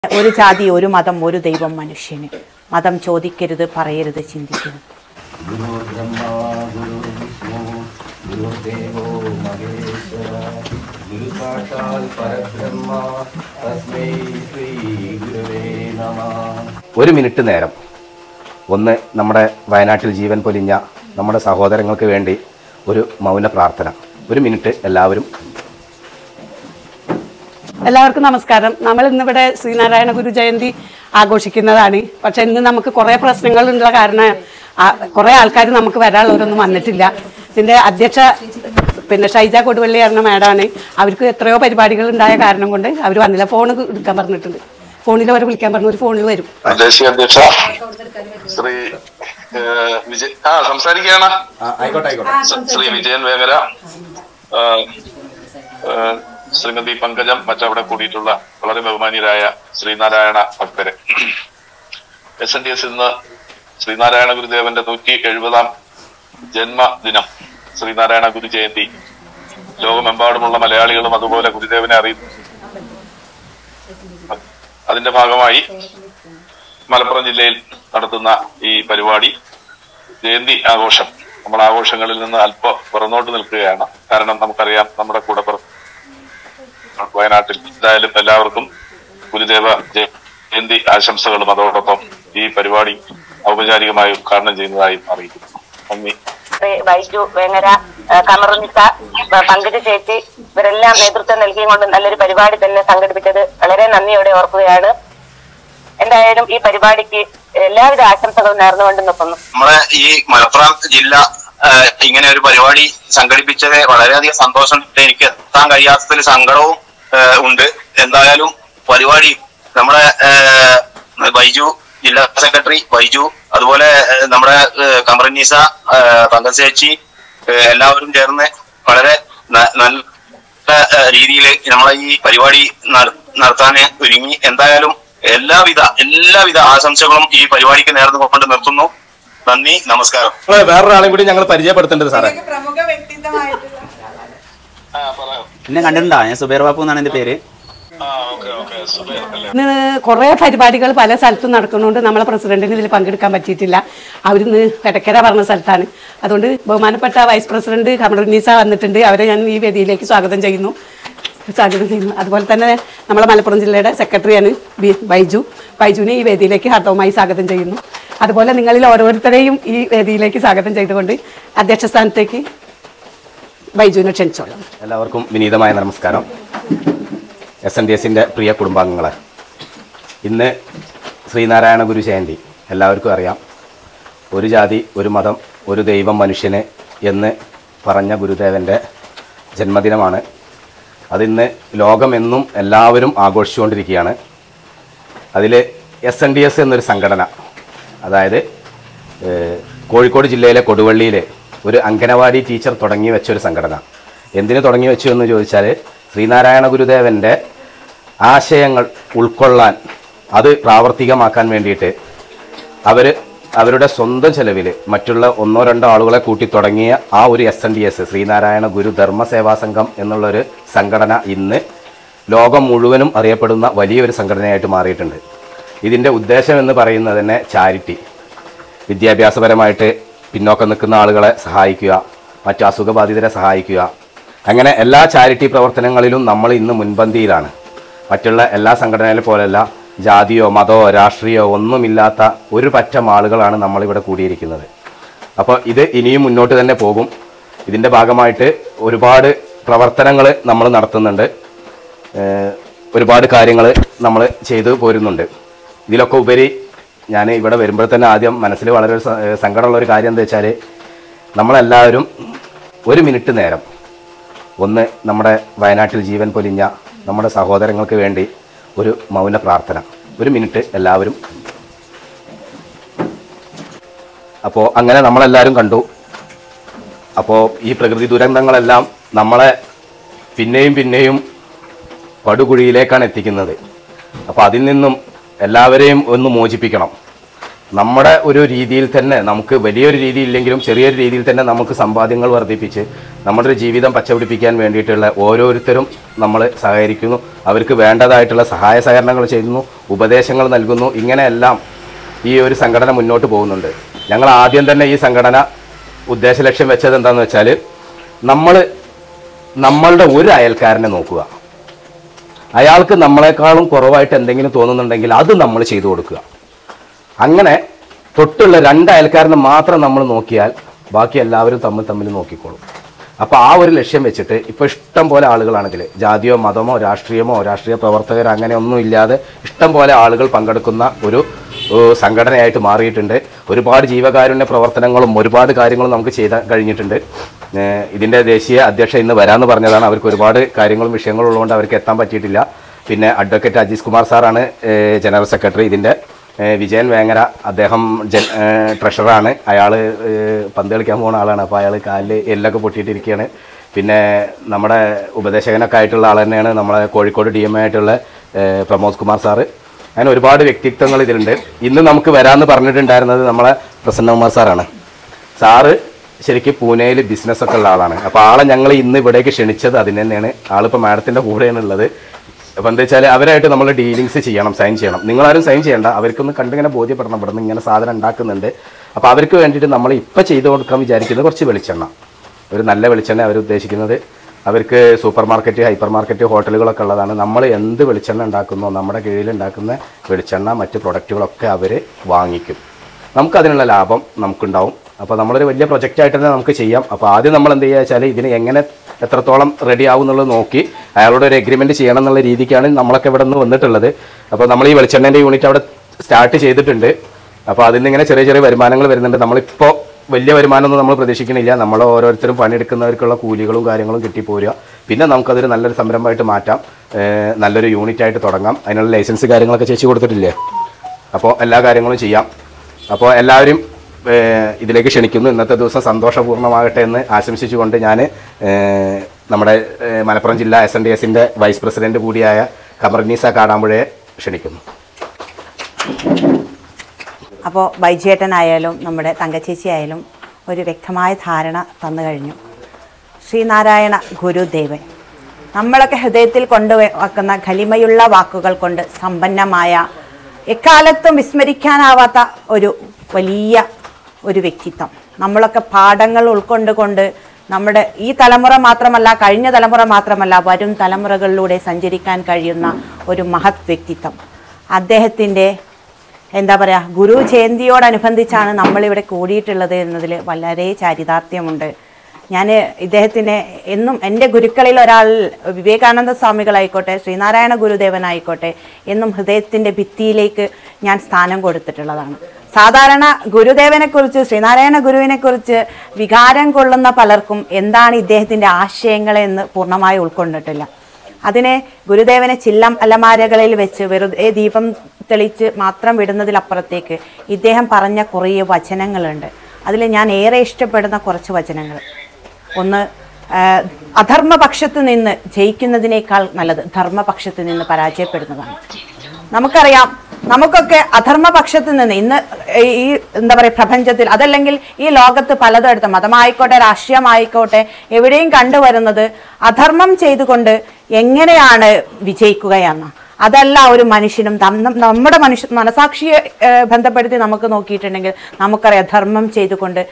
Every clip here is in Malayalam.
ഒരു ജാതി, ഒരു മതം, ഒരു ദൈവം മനുഷ്യന്. മതം ചോദിക്കരുത്, പറയരുത്, ചിന്തിക്കരുത്. ഒരു മിനിറ്റ് നേരം ഒന്ന് നമ്മുടെ വയനാട്ടിൽ ജീവൻ പൊലിഞ്ഞ നമ്മുടെ സഹോദരങ്ങൾക്ക് വേണ്ടി ഒരു മൗന പ്രാർത്ഥന. ഒരു മിനിറ്റ് എല്ലാവരും. എല്ലാവർക്കും നമസ്കാരം. നമ്മൾ ഇന്നിവിടെ ശ്രീനാരായണ ഗുരു ജയന്തി ആഘോഷിക്കുന്നതാണ്. പക്ഷെ ഇന്ന് നമുക്ക് കുറേ പ്രശ്നങ്ങളുള്ള കാരണം കുറേ ആൾക്കാർ നമുക്ക് വരാനുള്ളവരൊന്നും വന്നിട്ടില്ല. ഇതിൻ്റെ അധ്യക്ഷ ഷൈജ കൊടുവള്ളി പറഞ്ഞ മേഡാണ്. അവർക്ക് എത്രയോ പരിപാടികൾ ഉണ്ടായ കാരണം കൊണ്ട് അവർ വന്നില്ല. ഫോൺ എടുക്കാൻ പറഞ്ഞിട്ടുണ്ട്. ഫോണിൽ അവരെ വിളിക്കാൻ പറഞ്ഞു. ഒരു ഫോണിൽ വരും. ദേശീയ അധ്യക്ഷ ശ്രീ സംസാരിക്കുകയാണ് ശ്രീ വിജയൻ വേങ്ങര, ശ്രീമതി പങ്കജം, മറ്റവിടെ കൂടിയിട്ടുള്ള വളരെ ബഹുമാനീയരായ ശ്രീനാരായണ ഭക്തരെ. SNDS ഇന്ന് ശ്രീനാരായണ ഗുരുദേവന്റെ 170-ാം ജന്മദിനം, ശ്രീനാരായണ ഗുരു ജയന്തി ലോകമെമ്പാടുമുള്ള മലയാളികളും അതുപോലെ ഗുരുദേവനെ അറിയുന്നു. അതിന്റെ ഭാഗമായി മലപ്പുറം ജില്ലയിൽ നടത്തുന്ന ഈ പരിപാടി ജയന്തി ആഘോഷം നമ്മൾ ആഘോഷങ്ങളിൽ നിന്ന് അല്പം പുറന്നോട്ട് നിൽക്കുകയാണ്. കാരണം നമുക്കറിയാം, നമ്മുടെ കൂടെ വയനാട്ടിൽ എന്തായാലും എല്ലാവർക്കും ഗുരുദേവ ജയന്തി ആശംസകളും അതോടൊപ്പം ഈ പരിപാടി ഔപചാരികമായി ഉദ്ഘാടനം ചെയ്യുന്നതായും അറിയിക്കുന്നു. നന്ദി. ബൈജു വേങ്ങര, കമറുനിസ, പങ്കജ ചേച്ചി ഇവരെല്ലാം നേതൃത്വം നൽകിക്കൊണ്ട് നല്ലൊരു പരിപാടി തന്നെ സംഘടിപ്പിച്ചത് വളരെ നന്ദിയോടെ ഓർക്കുകയാണ്. എന്തായാലും ഈ പരിപാടിക്ക് എല്ലാവിധ ആശംസകളും നേർന്നുകൊണ്ട് നിൽക്കുന്നു. നമ്മളെ ഈ മലപ്പുറം ജില്ല ഇങ്ങനെ ഒരു പരിപാടി സംഘടിപ്പിച്ചത് വളരെയധികം സന്തോഷമുണ്ട്. എനിക്ക് എത്താൻ കഴിയാത്തതിൽ സങ്കടവും ഉണ്ട്. എന്തായാലും പരിപാടി നമ്മുടെ ബൈജു, ജില്ലാ സെക്രട്ടറി ബൈജു, അതുപോലെ നമ്മുടെ കമറുനിസ, പങ്കജ ചേച്ചി എല്ലാവരും ചേർന്ന് വളരെ നല്ല രീതിയിൽ നമ്മളെ ഈ പരിപാടി നടത്താൻ ഒരുങ്ങി. എന്തായാലും എല്ലാവിധ ആശംസകളും ഈ പരിപാടിക്ക് നേർന്നുകൊണ്ട് നിർത്തുന്നു. നന്ദി, നമസ്കാരം. വേറൊരാളെയും കൂടി ഞങ്ങൾ പരിചയപ്പെടുത്തേണ്ടത് സാറേ. എന്നെ കണ്ടിട്ടുണ്ടോ? ഞാൻ സുബൈർ ബാപ്പു എന്നാണ് എന്റെ പേര്. ഇന്ന് കുറേ പരിപാടികൾ പല സ്ഥലത്തും നടക്കുന്നുണ്ട്. നമ്മളെ പ്രസിഡന്റിന് ഇതിൽ പങ്കെടുക്കാൻ പറ്റിയിട്ടില്ല. അവരിന്ന് എടക്കര പറഞ്ഞ സ്ഥലത്താണ്. അതുകൊണ്ട് ബഹുമാനപ്പെട്ട വൈസ് പ്രസിഡന്റ് കമറുനിസ വന്നിട്ടുണ്ട്. അവരെ ഞാൻ ഈ വേദിയിലേക്ക് സ്വാഗതം ചെയ്യുന്നു. അതുപോലെ തന്നെ നമ്മളെ മലപ്പുറം ജില്ലയുടെ സെക്രട്ടറിയാണ് ബൈജുവിനെ ഈ വേദിയിലേക്ക് ഹാർദവമായി സ്വാഗതം ചെയ്യുന്നു. അതുപോലെ നിങ്ങളിൽ ഓരോരുത്തരെയും ഈ വേദിയിലേക്ക് സ്വാഗതം ചെയ്തുകൊണ്ട് അധ്യക്ഷ സ്ഥാനത്തേക്ക് ബൈജുവിനെ ക്ഷണിച്ചോളാം. എല്ലാവർക്കും വിനീതമായ നമസ്കാരം. SNDSന്റെ പ്രിയ കുടുംബാംഗങ്ങളെ, ഇന്ന് ശ്രീനാരായണ ഗുരു ജയന്തി എല്ലാവർക്കും അറിയാം. ഒരു ജാതി, ഒരു മതം, ഒരു ദൈവം മനുഷ്യന് എന്ന് പറഞ്ഞ ഗുരുദേവൻ്റെ ജന്മദിനമാണ്. അതിന്ന് ലോകമെന്നും എല്ലാവരും ആഘോഷിച്ചുകൊണ്ടിരിക്കുകയാണ്. അതിൽ SNDS എന്നൊരു സംഘടന, അതായത് കോഴിക്കോട് ജില്ലയിലെ കൊടുവള്ളിയിൽ ഒരു അംഗനവാടി ടീച്ചർ തുടങ്ങി വെച്ചൊരു സംഘടന. എന്തിനു തുടങ്ങി വെച്ചു എന്ന് ചോദിച്ചാൽ, ശ്രീനാരായണ ഗുരുദേവൻ്റെ ആശയങ്ങൾ ഉൾക്കൊള്ളാൻ, അത് പ്രാവർത്തികമാക്കാൻ വേണ്ടിയിട്ട് അവരുടെ സ്വന്തം ചെലവിൽ മറ്റുള്ള 1-2 ആളുകളെ കൂട്ടി തുടങ്ങിയ ആ ഒരു SNDS, ശ്രീനാരായണ ഗുരു ധർമ്മ സേവാ സംഘം എന്നുള്ളൊരു സംഘടന ഇന്ന് ലോകം മുഴുവനും അറിയപ്പെടുന്ന വലിയൊരു സംഘടനയായിട്ട് മാറിയിട്ടുണ്ട്. ഇതിൻ്റെ ഉദ്ദേശം എന്ന് പറയുന്നത് തന്നെ ചാരിറ്റി, വിദ്യാഭ്യാസപരമായിട്ട് പിന്നോക്കം നിൽക്കുന്ന ആളുകളെ സഹായിക്കുക, മറ്റു അസുഖബാധിതരെ സഹായിക്കുക, അങ്ങനെ എല്ലാ ചാരിറ്റി പ്രവർത്തനങ്ങളിലും നമ്മൾ ഇന്ന് മുൻപന്തിയിലാണ്. മറ്റുള്ള എല്ലാ സംഘടനകളെ പോലെയല്ല, ജാതിയോ മതമോ രാഷ്ട്രീയമോ ഒന്നുമില്ലാത്ത ഒരു പറ്റം ആളുകളാണ് നമ്മളിവിടെ കൂടിയിരിക്കുന്നത്. അപ്പോൾ ഇത് ഇനിയും മുന്നോട്ട് തന്നെ പോകും. ഇതിൻ്റെ ഭാഗമായിട്ട് ഒരുപാട് പ്രവർത്തനങ്ങൾ നമ്മൾ നടത്തുന്നുണ്ട്. ഒരുപാട് കാര്യങ്ങൾ നമ്മൾ ചെയ്തു പോരുന്നുണ്ട്. ഇതിലൊക്കെ ഉപരി ഞാൻ ഇവിടെ വരുമ്പോൾ തന്നെ ആദ്യം മനസ്സിൽ വളരെ സങ്കടമുള്ളൊരു കാര്യം എന്താ വെച്ചാൽ, നമ്മളെല്ലാവരും ഒരു മിനിറ്റ് നേരം ഒന്ന് നമ്മുടെ വയനാട്ടിൽ ജീവൻ പൊലിഞ്ഞ നമ്മുടെ സഹോദരങ്ങൾക്ക് വേണ്ടി ഒരു മൗന പ്രാർത്ഥന. ഒരു മിനിറ്റ് എല്ലാവരും. അപ്പോൾ അങ്ങനെ നമ്മളെല്ലാവരും കണ്ടു. അപ്പോൾ ഈ പ്രകൃതി ദുരന്തങ്ങളെല്ലാം നമ്മളെ പിന്നെയും പടുകുഴിയിലേക്കാണ് എത്തിക്കുന്നത്. അപ്പോൾ അതിൽ നിന്നും എല്ലാവരെയും ഒന്ന് മോചിപ്പിക്കണം. നമ്മുടെ ഒരു രീതിയിൽ തന്നെ നമുക്ക് വലിയൊരു രീതിയില്ലെങ്കിലും ചെറിയൊരു രീതിയിൽ തന്നെ നമുക്ക് സമ്പാദ്യങ്ങൾ വർദ്ധിപ്പിച്ച് നമ്മുടെ ഒരു ജീവിതം പച്ചപിടിപ്പിക്കാൻ വേണ്ടിയിട്ടുള്ള ഓരോരുത്തരും നമ്മൾ സഹകരിക്കുന്നു. അവർക്ക് വേണ്ടതായിട്ടുള്ള സഹായ സഹകരണങ്ങൾ ചെയ്യുന്നു, ഉപദേശങ്ങൾ നൽകുന്നു. ഇങ്ങനെയെല്ലാം ഈ ഒരു സംഘടന മുന്നോട്ട് പോകുന്നുണ്ട്. ഞങ്ങൾ ആദ്യം തന്നെ ഈ സംഘടന ഉദ്ദേശ ലക്ഷ്യം വെച്ചത് എന്താണെന്ന് വെച്ചാൽ നമ്മളുടെ ഒരു അയൽക്കാരനെ നോക്കുക. അയാൾക്ക് നമ്മളെക്കാളും കുറവായിട്ട് എന്തെങ്കിലും തോന്നുന്നുണ്ടെങ്കിൽ അത് നമ്മൾ ചെയ്തു കൊടുക്കുക. അങ്ങനെ തൊട്ടുള്ള 2 അയൽക്കാരനെ മാത്രം നമ്മൾ നോക്കിയാൽ ബാക്കി എല്ലാവരും തമ്മിൽ നോക്കിക്കോളും. അപ്പോൾ ആ ഒരു ലക്ഷ്യം വെച്ചിട്ട് ഇപ്പോൾ ഇഷ്ടം പോലെ ആളുകളാണെങ്കിൽ ജാതിയോ മതമോ രാഷ്ട്രീയ പ്രവർത്തകർ അങ്ങനെ ഒന്നും ഇല്ലാതെ ഇഷ്ടം പോലെ ആളുകൾ പങ്കെടുക്കുന്ന ഒരു സംഘടനയായിട്ട് മാറിയിട്ടുണ്ട്. ഒരുപാട് ജീവകാരുണ്യ പ്രവർത്തനങ്ങളും ഒരുപാട് കാര്യങ്ങളും നമുക്ക് കഴിഞ്ഞിട്ടുണ്ട്. ഇതിൻ്റെ ദേശീയ അധ്യക്ഷ ഇന്ന് വരാമെന്ന് പറഞ്ഞതാണ്. അവർക്ക് ഒരുപാട് കാര്യങ്ങളും വിഷയങ്ങളും ഉള്ളതുകൊണ്ട് അവർക്ക് എത്താൻ പറ്റിയിട്ടില്ല. പിന്നെ അഡ്വക്കേറ്റ് അജീസ് കുമാർ സാറാണ് ജനറൽ സെക്രട്ടറി. ഇതിൻ്റെ വിജയൻ വേങ്ങര അദ്ദേഹം ട്രഷറാണ്. അയാൾ പന്ത് കളിക്കാൻ പോകുന്ന ആളാണ്. അപ്പോൾ അയാൾ കാലിൽ എല്ലൊക്കെ പൊട്ടിയിട്ടിരിക്കുകയാണ്. പിന്നെ നമ്മുടെ ഉപദേശകനൊക്കെ ആയിട്ടുള്ള ആൾ തന്നെയാണ് നമ്മളെ കോഴിക്കോട് DMA ആയിട്ടുള്ള പ്രമോദ് കുമാർ സാറ്. അങ്ങനെ ഒരുപാട് വ്യക്തിത്വങ്ങൾ ഇതിലുണ്ട്. ഇന്ന് നമുക്ക് വരാമെന്ന് പറഞ്ഞിട്ടുണ്ടായിരുന്നത് നമ്മളെ പ്രസന്നകുമാർ സാറാണ്. സാറ് ശരിക്കും പൂനെയിൽ ബിസിനസ്സൊക്കെ ഉള്ള ആളാണ്. അപ്പോൾ ആളെ ഞങ്ങൾ ഇന്ന് ഇവിടേക്ക് ക്ഷണിച്ചത് അതിന് തന്നെയാണ്. ആളിപ്പോൾ മാഡത്തിൻ്റെ കൂടെയാണ് ഉള്ളത്. അപ്പോൾ എന്താ വെച്ചാൽ അവരായിട്ട് നമ്മൾ ഡീലിങ്സ് ചെയ്യണം, സൈൻ ചെയ്യണം. നിങ്ങളാരും സൈൻ ചെയ്യേണ്ട, അവർക്കൊന്ന് കണ്ടിങ്ങനെ ബോധ്യപ്പെടണം ഇവിടെ നിന്ന് ഇങ്ങനെ സാധനം ഉണ്ടാക്കുന്നുണ്ട്. അപ്പോൾ അവർക്ക് വേണ്ടിയിട്ട് നമ്മൾ ഇപ്പോൾ ചെയ്തു കൊടുക്കാൻ വിചാരിക്കുന്നത് കുറച്ച് വെളിച്ചെണ്ണ, ഒരു നല്ല വെളിച്ചെണ്ണ അവർ ഉദ്ദേശിക്കുന്നത്. അവർക്ക് സൂപ്പർ മാർക്കറ്റ്, ഹൈപ്പർ മാർക്കറ്റ്, ഹോട്ടലുകളൊക്കെ ഉള്ളതാണ്. നമ്മൾ എന്ത് വെളിച്ചെണ്ണ ഉണ്ടാക്കുന്നോ നമ്മുടെ കീഴിൽ ഉണ്ടാക്കുന്ന വെളിച്ചെണ്ണ മറ്റ് പ്രൊഡക്റ്റുകളൊക്കെ അവർ വാങ്ങിക്കും. നമുക്കതിനുള്ള ലാഭം നമുക്കുണ്ടാവും. അപ്പോൾ നമ്മളൊരു വലിയ പ്രൊജക്റ്റായിട്ട് തന്നെ നമുക്ക് ചെയ്യാം. അപ്പോൾ ആദ്യം നമ്മൾ എന്ത് ചെയ്യുക വെച്ചാൽ ഇതിന് എങ്ങനെ എത്രത്തോളം റെഡി ആവും എന്നുള്ളത് നോക്കി അയാളോട് ഒരു എഗ്രിമെൻറ്റ് ചെയ്യണം എന്നുള്ള രീതിക്കാണ് നമ്മളൊക്കെ ഇവിടെ നിന്ന് വന്നിട്ടുള്ളത്. അപ്പോൾ നമ്മൾ ഈ വെളിച്ചെണ്ണേൻ്റെ യൂണിറ്റ് അവിടെ സ്റ്റാർട്ട് ചെയ്തിട്ടുണ്ട്. അപ്പോൾ അതിൽ നിന്ന് ഇങ്ങനെ ചെറിയ ചെറിയ വരുമാനങ്ങൾ വരുന്നുണ്ട്. നമ്മളിപ്പോൾ വലിയ വരുമാനമൊന്നും നമ്മൾ പ്രതീക്ഷിക്കുന്നില്ല. നമ്മൾ ഓരോരുത്തരും പണിയെടുക്കുന്നവർക്കുള്ള കൂലികളും കാര്യങ്ങളും കിട്ടിപ്പോരുക. പിന്നെ നമുക്കതൊരു നല്ലൊരു സംരംഭമായിട്ട് മാറ്റാം, നല്ലൊരു യൂണിറ്റായിട്ട് തുടങ്ങാം. അതിനുള്ള ലൈസൻസ് കാര്യങ്ങളൊക്കെ ചേച്ചി കൊടുത്തിട്ടില്ലേ? അപ്പോൾ എല്ലാ കാര്യങ്ങളും ചെയ്യാം. അപ്പോൾ എല്ലാവരും ഇതിലേക്ക് ക്ഷണിക്കുന്നു. ഇന്നത്തെ ദിവസം സന്തോഷപൂർണ്ണമാകട്ടെ എന്ന് ആശംസിച്ചുകൊണ്ട് ഞാൻ നമ്മുടെ മലപ്പുറം ജില്ലാ SNDSൻ്റെ വൈസ് പ്രസിഡന്റ് കൂടിയായ ഖമറുന്നീസ കാടാമ്പുഴയെ ക്ഷണിക്കുന്നു. അപ്പോൾ ബൈജേട്ടനായാലും നമ്മുടെ തങ്കച്ചേച്ചി ആയാലും ഒരു വ്യക്തമായ ധാരണ തന്നു കഴിഞ്ഞു. ശ്രീനാരായണ ഗുരുദേവൻ നമ്മളൊക്കെ ഹൃദയത്തിൽ കൊണ്ടുവെക്കുന്ന ഖലിമയുള്ള വാക്കുകൾ കൊണ്ട് സമ്പന്നമായ എക്കാലത്തും വിസ്മരിക്കാനാവാത്ത ഒരു വലിയ ഒരു വ്യക്തിത്വം. നമ്മളൊക്കെ പാഠങ്ങൾ ഉൾക്കൊണ്ടുകൊണ്ട് നമ്മുടെ ഈ തലമുറ മാത്രമല്ല, കഴിഞ്ഞ തലമുറ മാത്രമല്ല, വരും തലമുറകളിലൂടെ സഞ്ചരിക്കാൻ കഴിയുന്ന ഒരു മഹത് വ്യക്തിത്വം. അദ്ദേഹത്തിൻ്റെ എന്താ പറയുക, ഗുരു ജയന്തിയോടനുബന്ധിച്ചാണ് നമ്മളിവിടെ കൂടിയിട്ടുള്ളത് എന്നതിൽ വളരെ ചാരിതാർത്ഥ്യമുണ്ട്. ഞാൻ ഇദ്ദേഹത്തിനെ എന്നും എൻ്റെ ഗുരുക്കളിൽ ഒരാൾ വിവേകാനന്ദ സ്വാമികളായിക്കോട്ടെ, ശ്രീനാരായണ ഗുരുദേവനായിക്കോട്ടെ, എന്നും ഹൃദയത്തിൻ്റെ ഭിത്തിയിലേക്ക് ഞാൻ സ്ഥാനം കൊടുത്തിട്ടുള്ളതാണ്. സാധാരണ ഗുരുദേവനെക്കുറിച്ച്, ശ്രീനാരായണ ഗുരുവിനെക്കുറിച്ച് വികാരം കൊള്ളുന്ന പലർക്കും എന്താണ് ഇദ്ദേഹത്തിൻ്റെ ആശയങ്ങളെന്ന് പൂർണ്ണമായി ഉൾക്കൊണ്ടിട്ടില്ല. അതിനെ ഗുരുദേവനെ ചില്ലം അലമാരകളിൽ വെച്ച് വെറുതെ ദീപം തെളിച്ച് മാത്രം വിടുന്നതിലപ്പുറത്തേക്ക് ഇദ്ദേഹം പറഞ്ഞ കുറേ വചനങ്ങളുണ്ട്. അതിൽ ഞാൻ ഏറെ ഇഷ്ടപ്പെടുന്ന കുറച്ച് വചനങ്ങൾ. ഒന്ന്, അധർമ്മപക്ഷത്ത് നിന്ന് ജയിക്കുന്നതിനേക്കാൾ നല്ലത് ധർമ്മപക്ഷത്ത് നിന്ന് പരാജയപ്പെടുന്നതാണ്. നമുക്കറിയാം, നമുക്കൊക്കെ അധർമ്മപക്ഷത്ത് നിന്ന് ഇന്ന് ഈ എന്താ പറയുക പ്രപഞ്ചത്തിൽ, അതല്ലെങ്കിൽ ഈ ലോകത്ത് പലതടുത്ത് മതമായിക്കോട്ടെ രാഷ്ട്രീയമായിക്കോട്ടെ എവിടെയും കണ്ടുവരുന്നത് അധർമ്മം ചെയ്തുകൊണ്ട് എങ്ങനെയാണ് വിജയിക്കുകയെന്ന്. അതല്ല ഒരു മനുഷ്യനും നമ്മുടെ മനസാക്ഷിയെ ബന്ധപ്പെടുത്തി നമുക്ക് നോക്കിയിട്ടുണ്ടെങ്കിൽ നമുക്കറിയാം ധർമ്മം ചെയ്തുകൊണ്ട്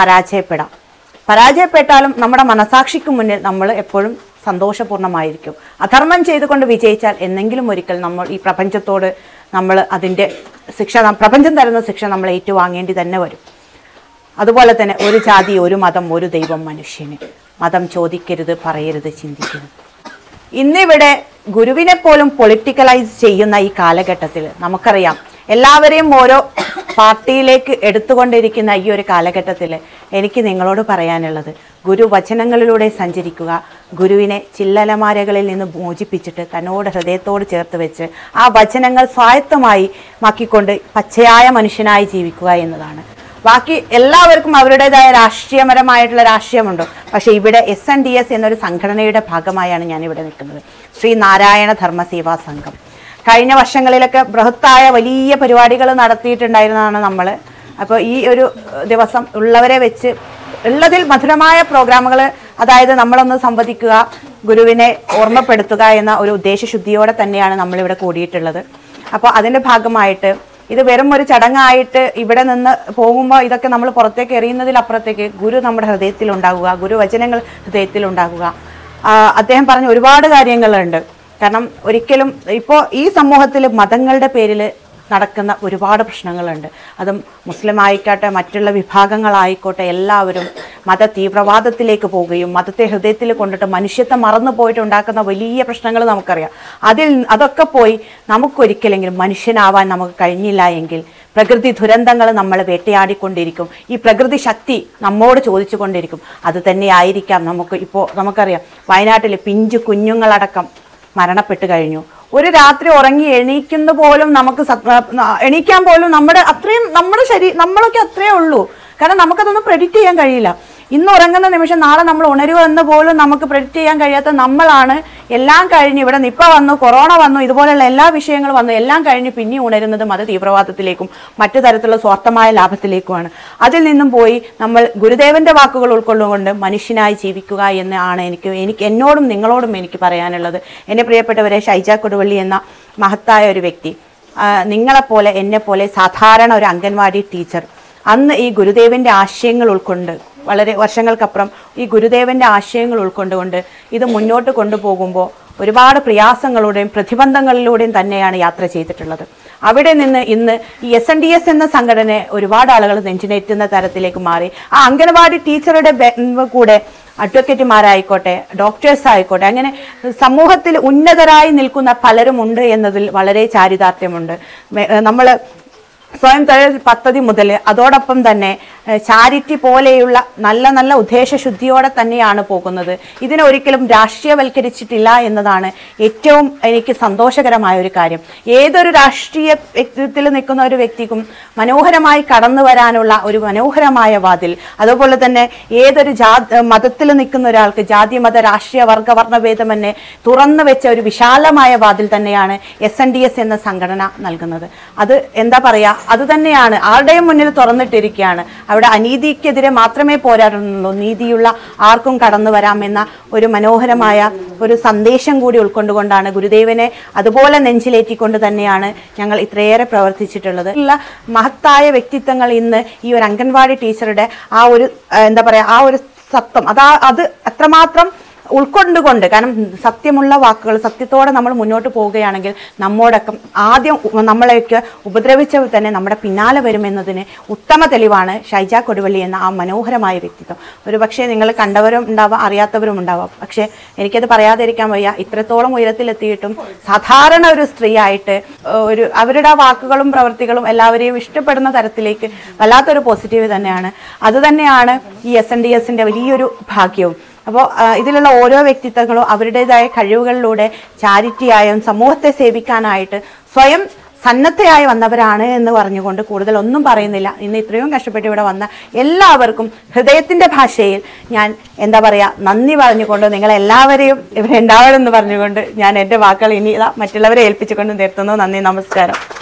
പരാജയപ്പെട്ടാലും നമ്മുടെ മനസാക്ഷിക്ക് മുന്നിൽ നമ്മൾ എപ്പോഴും സന്തോഷപൂർണ്ണമായിരിക്കും. അധർമ്മം ചെയ്തുകൊണ്ട് വിജയിച്ചാൽ എന്നെങ്കിലും ഒരിക്കൽ നമ്മൾ ഈ പ്രപഞ്ചത്തോട് നമ്മൾ അതിൻ്റെ ശിക്ഷ, പ്രപഞ്ചം തരുന്ന ശിക്ഷ നമ്മൾ ഏറ്റുവാങ്ങേണ്ടി തന്നെ വരും. അതുപോലെ തന്നെ ഒരു ജാതി, ഒരു മതം, ഒരു ദൈവം മനുഷ്യന്. മതം ചോദിക്കരുത്, പറയരുത്, ചിന്തിക്കരുത്. ഇന്നിവിടെ ഗുരുവിനെ പോലും പൊളിറ്റിക്കലൈസ് ചെയ്യുന്ന ഈ കാലഘട്ടത്തിൽ നമുക്കറിയാം, എല്ലാവരെയും ഓരോ പാർട്ടിയിലേക്ക് എടുത്തുകൊണ്ടിരിക്കുന്ന ഈ ഒരു കാലഘട്ടത്തിൽ എനിക്ക് നിങ്ങളോട് പറയാനുള്ളത്, ഗുരുവചനങ്ങളിലൂടെ സഞ്ചരിക്കുക. ഗുരുവിനെ ചില്ലലമാരകളിൽ നിന്ന് മോചിപ്പിച്ചിട്ട് തന്നോട് ഹൃദയത്തോട് ചേർത്ത് വെച്ച് ആ വചനങ്ങൾ സ്വായത്തമായി മാക്കിക്കൊണ്ട് പച്ചയായ മനുഷ്യനായി ജീവിക്കുക എന്നതാണ്. ബാക്കി എല്ലാവർക്കും അവരുടേതായ രാഷ്ട്രീയപരമായിട്ടുള്ള രാഷ്ട്രീയമുണ്ട്. പക്ഷേ ഇവിടെ SNDS എന്നൊരു സംഘടനയുടെ ഭാഗമായാണ് ഞാനിവിടെ നിൽക്കുന്നത്. ശ്രീനാരായണ ധർമ്മസേവാ സംഘം. കഴിഞ്ഞ വർഷങ്ങളിലൊക്കെ ബൃഹത്തായ വലിയ പരിപാടികൾ നടത്തിയിട്ടുണ്ടായിരുന്നതാണ് നമ്മൾ. അപ്പോൾ ഈ ഒരു ദിവസം ഉള്ളവരെ വെച്ച് ഉള്ളതിൽ മധുരമായ പ്രോഗ്രാമുകൾ, അതായത് നമ്മളൊന്ന് സംവദിക്കുക, ഗുരുവിനെ ഓർമ്മപ്പെടുത്തുക എന്ന ഒരു ഉദ്ദേശശുദ്ധിയോടെ തന്നെയാണ് നമ്മളിവിടെ കൂടിയിട്ടുള്ളത്. അപ്പോൾ അതിൻ്റെ ഭാഗമായിട്ട് ഇത് വെറും ഒരു ചടങ്ങായിട്ട് ഇവിടെ നിന്ന് പോകുമ്പോൾ ഇതൊക്കെ നമ്മൾ പുറത്തേക്ക് എറിയുന്നതിലപ്പുറത്തേക്ക് ഗുരു നമ്മുടെ ഹൃദയത്തിലുണ്ടാകുക, ഗുരുവചനങ്ങൾ ഹൃദയത്തിലുണ്ടാകുക. അദ്ദേഹം പറഞ്ഞ ഒരുപാട് കാര്യങ്ങളുണ്ട്. കാരണം ഒരിക്കലും ഇപ്പോൾ ഈ സമൂഹത്തിൽ മതങ്ങളുടെ പേരിൽ നടക്കുന്ന ഒരുപാട് പ്രശ്നങ്ങളുണ്ട്. അതും മുസ്ലിം ആയിക്കോട്ടെ, മറ്റുള്ള വിഭാഗങ്ങളായിക്കോട്ടെ, എല്ലാവരും മത തീവ്രവാദത്തിലേക്ക് പോവുകയും മതത്തെ ഹൃദയത്തിൽ കൊണ്ടിട്ട് മനുഷ്യത്വം മറന്നു പോയിട്ട് ഉണ്ടാക്കുന്ന വലിയ പ്രശ്നങ്ങൾ നമുക്കറിയാം. അതൊക്കെ പോയി നമുക്കൊരിക്കലെങ്കിലും മനുഷ്യനാവാൻ നമുക്ക് കഴിഞ്ഞില്ല എങ്കിൽ പ്രകൃതി ദുരന്തങ്ങൾ നമ്മൾ വേട്ടയാടിക്കൊണ്ടിരിക്കും. ഈ പ്രകൃതി ശക്തി നമ്മോട് ചോദിച്ചു കൊണ്ടിരിക്കും. അത് തന്നെയായിരിക്കാം നമുക്കറിയാം, വയനാട്ടിൽ പിഞ്ചു കുഞ്ഞുങ്ങളടക്കം മരണപ്പെട്ട് കഴിഞ്ഞു. ഒരു രാത്രി ഉറങ്ങി എണീക്കുന്ന പോലും എണീക്കാൻ പോലും നമ്മളൊക്കെ അത്രയേ ഉള്ളൂ. കാരണം നമുക്കതൊന്നും പ്രെഡിക്റ്റ് ചെയ്യാൻ കഴിയില്ല. ഇന്ന് ഉറങ്ങുന്ന നിമിഷം നാളെ നമ്മൾ ഉണരുക എന്ന് പോലും നമുക്ക് പ്രെഡിക്റ്റ് ചെയ്യാൻ കഴിയാത്ത നമ്മളാണ് എല്ലാം കഴിഞ്ഞ് ഇവിടെ നിപ്പ വന്നു, കൊറോണ വന്നു, ഇതുപോലെയുള്ള എല്ലാ വിഷയങ്ങളും വന്നു, എല്ലാം കഴിഞ്ഞ് പിന്നെ ഉണരുന്നത് മത തീവ്രവാദത്തിലേക്കും മറ്റു തരത്തിലുള്ള സ്വാർത്ഥമായ ലാഭത്തിലേക്കുമാണ്. അതിൽ നിന്നും പോയി നമ്മൾ ഗുരുദേവന്റെ വാക്കുകൾ ഉൾക്കൊള്ളുകൊണ്ട് മനുഷ്യനായി ജീവിക്കുക എന്നാണ് എനിക്ക് എന്നോടും നിങ്ങളോടും എനിക്ക് പറയാനുള്ളത്. എൻ്റെ പ്രിയപ്പെട്ടവരെ, ഷൈജ കൊടുവള്ളി എന്ന മഹത്തായ ഒരു വ്യക്തി, നിങ്ങളെപ്പോലെ എന്നെപ്പോലെ സാധാരണ ഒരു അംഗൻവാടി ടീച്ചർ, അന്ന് ഈ ഗുരുദേവന്റെ ആശയങ്ങൾ ഉൾക്കൊണ്ട് വളരെ വർഷങ്ങൾക്കപ്പുറം ഈ ഗുരുദേവന്റെ ആശയങ്ങൾ ഉൾക്കൊണ്ടുകൊണ്ട് ഇത് മുന്നോട്ട് കൊണ്ടുപോകുമ്പോൾ ഒരുപാട് പ്രയാസങ്ങളുടെയും പ്രതിബന്ധങ്ങളിലൂടെയും തന്നെയാണ് യാത്ര ചെയ്തിട്ടുള്ളത്. അവിടെ നിന്ന് ഇന്ന് ഈ SNDS എന്ന സംഘടന ഒരുപാട് ആളുകൾ നെഞ്ചിനേറ്റുന്ന തരത്തിലേക്ക് മാറി. ആ അംഗനവാടി ടീച്ചറുടെ കൂടെ അഡ്വക്കേറ്റുമാരായിക്കോട്ടെ, ഡോക്ടേഴ്സ് ആയിക്കോട്ടെ, അങ്ങനെ സമൂഹത്തിൽ ഉന്നതരായി നിൽക്കുന്ന പലരും ഉണ്ട് എന്നതിൽ വളരെ ചാരിതാർത്ഥ്യമുണ്ട്. നമ്മൾ സ്വയം തൊഴിൽ പദ്ധതി മുതൽ അതോടൊപ്പം തന്നെ ചാരിറ്റി പോലെയുള്ള നല്ല നല്ല ഉദ്ദേശശുദ്ധിയോടെ തന്നെയാണ് പോകുന്നത്. ഇതിനെ ഒരിക്കലും രാഷ്ട്രീയവൽക്കരിച്ചിട്ടില്ല എന്നതാണ് ഏറ്റവും എനിക്ക് സന്തോഷകരമായ ഒരു കാര്യം. ഏതൊരു രാഷ്ട്രീയ വ്യക്തിത്വത്തിൽ നിൽക്കുന്ന ഒരു വ്യക്തിക്കും മനോഹരമായി കടന്നു വരാനുള്ള ഒരു മനോഹരമായ വാതിൽ, അതുപോലെ തന്നെ ഏതൊരു മതത്തിൽ നിൽക്കുന്ന ഒരാൾക്ക് ജാതി മത രാഷ്ട്രീയ വർഗവർണ്ണഭേദമെന്നെ തുറന്നു വെച്ച ഒരു വിശാലമായ വാതിൽ തന്നെയാണ് SNDS എന്ന സംഘടന നൽകുന്നത്. അത് എന്താ പറയുക, അത് തന്നെയാണ് ആരുടെയും മുന്നിൽ തുറന്നിട്ടിരിക്കുകയാണ്. അവിടെ അനീതിക്കെതിരെ മാത്രമേ പോരാടുന്നുള്ളൂ, നീതിയുള്ള ആർക്കും കടന്നു വരാമെന്ന ഒരു മനോഹരമായ ഒരു സന്ദേശം കൂടി ഉൾക്കൊണ്ടുകൊണ്ടാണ്, ഗുരുദേവനെ അതുപോലെ നെഞ്ചിലേറ്റിക്കൊണ്ട് തന്നെയാണ് ഞങ്ങൾ ഇത്രയേറെ പ്രവർത്തിച്ചിട്ടുള്ളത്. മഹത്തായ വ്യക്തിത്വങ്ങൾ ഇന്ന് ഈ ഒരു അംഗൻവാടി ടീച്ചറുടെ ആ ഒരു എന്താ പറയുക, ആ ഒരു സത്വം അത് അത്രമാത്രം ഉൾക്കൊണ്ടുകൊണ്ട്, കാരണം സത്യമുള്ള വാക്കുകൾ സത്യത്തോടെ നമ്മൾ മുന്നോട്ട് പോവുകയാണെങ്കിൽ നമ്മോടൊക്കെ ആദ്യം നമ്മളെയൊക്കെ ഉപദ്രവിച്ചവർ തന്നെ നമ്മുടെ പിന്നാലെ വരുമെന്നതിന് ഉത്തമ തെളിവാണ് ഷൈജ കൊടുവള്ളി എന്ന ആ മനോഹരമായ വ്യക്തിത്വം. ഒരു പക്ഷേ നിങ്ങൾ കണ്ടവരും ഉണ്ടാവാം, അറിയാത്തവരും ഉണ്ടാവാം. പക്ഷേ എനിക്കത് പറയാതിരിക്കാൻ വയ്യ. ഇത്രത്തോളം ഉയരത്തിലെത്തിയിട്ടും സാധാരണ ഒരു സ്ത്രീയായിട്ട് അവരുടെ വാക്കുകളും പ്രവൃത്തികളും എല്ലാവരെയും ഇഷ്ടപ്പെടുന്ന തരത്തിലേക്ക് വല്ലാത്തൊരു പോസിറ്റീവ് തന്നെയാണ്. അതുതന്നെയാണ് ഈ SNDSന്റെ വലിയൊരു ഭാഗ്യവും. അപ്പോൾ ഇതിലുള്ള ഓരോ വ്യക്തിത്വങ്ങളും അവരുടേതായ കഴിവുകളിലൂടെ ചാരിറ്റിയായും സമൂഹത്തെ സേവിക്കാനായിട്ട് സ്വയം സന്നദ്ധയായി വന്നവരാണ് എന്ന് പറഞ്ഞുകൊണ്ട് കൂടുതൽ ഒന്നും പറയുന്നില്ല. ഇന്ന് ഇത്രയും കഷ്ടപ്പെട്ട് ഇവിടെ വന്ന എല്ലാവർക്കും ഹൃദയത്തിൻ്റെ ഭാഷയിൽ ഞാൻ എന്താ പറയുക, നന്ദി പറഞ്ഞുകൊണ്ട് നിങ്ങളെല്ലാവരെയും ഇവിടെ ഉണ്ടാവണമെന്ന് പറഞ്ഞുകൊണ്ട് ഞാൻ എൻ്റെ വാക്കുകൾ ഇനി മറ്റുള്ളവരെ ഏൽപ്പിച്ചുകൊണ്ട് നിർത്തുന്നു. നന്ദി, നമസ്കാരം.